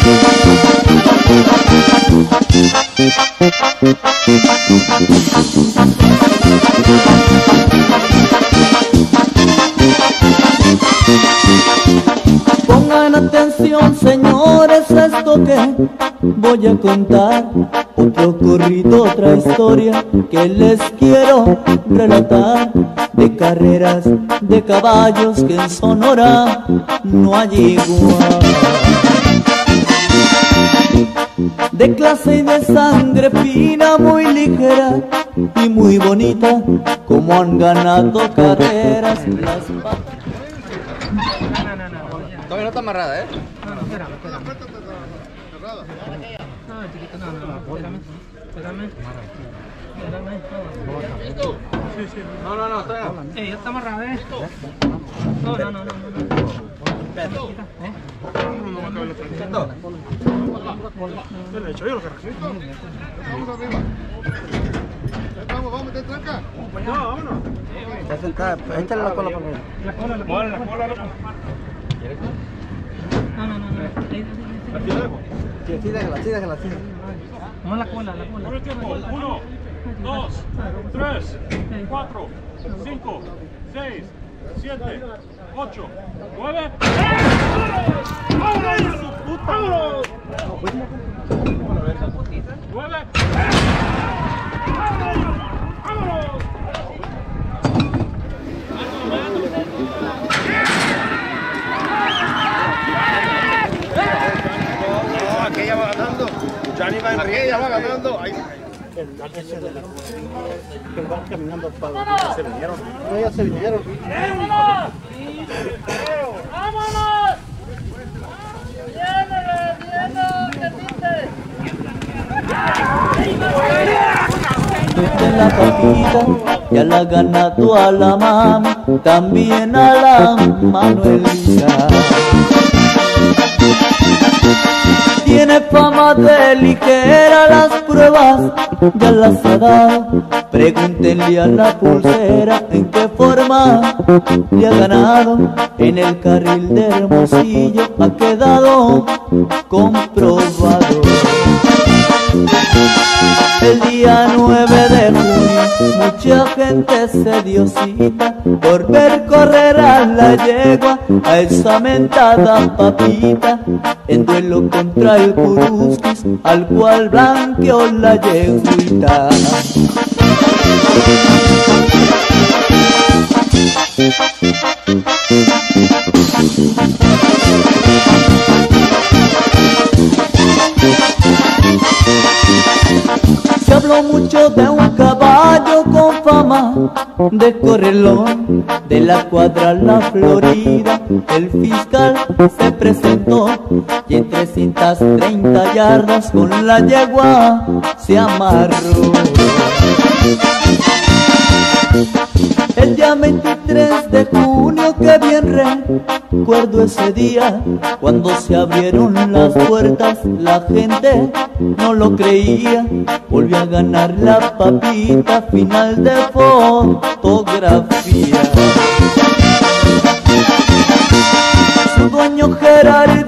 Pongan atención, señores, esto que voy a contar, otro corrido, otra historia que les quiero relatar, de carreras de caballos que en Sonora no hay igual, de clase y de sangre fina, muy ligera y muy bonita, como han ganado carreras las Todavía no está amarrada, ¿eh? No, espérame. No, chiquito, no, espérame. Sí. No, está bien. Ya está amarrada, ¿eh? No. Chiquita, ¿eh? ¿Qué le he hecho yo lo que recito? Vamos arriba. Vamos a meter tranca. No, vámonos. Está sentada, échale la cola por mí. La cola. No. Sí, déjala. Vamos la cola. Por el tiempo. 1, 2, 3, 4, 5, 6, 7, 8, 9. ¡Vámonos! ¡Vámonos! 9. ¡Vámonos! Aquella va ganando. Johnny va en ría, ella va ganando. Ahí. Que van caminando para donde se vinieron. No, ya se vinieron. ¡Vámonos! ¡Vámonos! en la partida, ya la ha ganado a la mami, también a la Manuelita. Tiene fama de ligera, las pruebas ya las ha dado. Pregúntenle a la pulsera en qué forma le ha ganado. En el carril de Hermosillo ha quedado comprobado. El día 9 de junio mucha gente se dio cita por ver correr a la yegua, a esa mentada papita, en duelo contra el Curusquis, al cual blanqueó la yeguita. Se habló mucho de un caballo con fama de correlón, de la cuadra La Florida. El fiscal se presentó y en 330 yardas con la yegua se amarró. El día 23 de junio, que bien recuerdo ese día, cuando se abrieron las puertas, la gente no lo creía. Volvió a ganar la papita, final de fotografía. Su dueño Gerardo